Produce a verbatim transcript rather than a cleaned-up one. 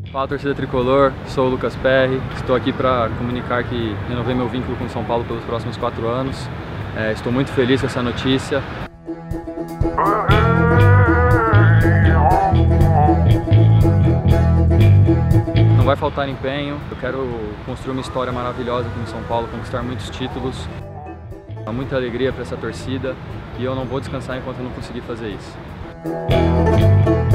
Fala, torcida tricolor, sou o Lucas Perry, estou aqui para comunicar que renovei meu vínculo com o São Paulo pelos próximos quatro anos. É, estou muito feliz com essa notícia. Não vai faltar empenho, eu quero construir uma história maravilhosa aqui no São Paulo, conquistar muitos títulos. Há muita alegria para essa torcida e eu não vou descansar enquanto eu não conseguir fazer isso.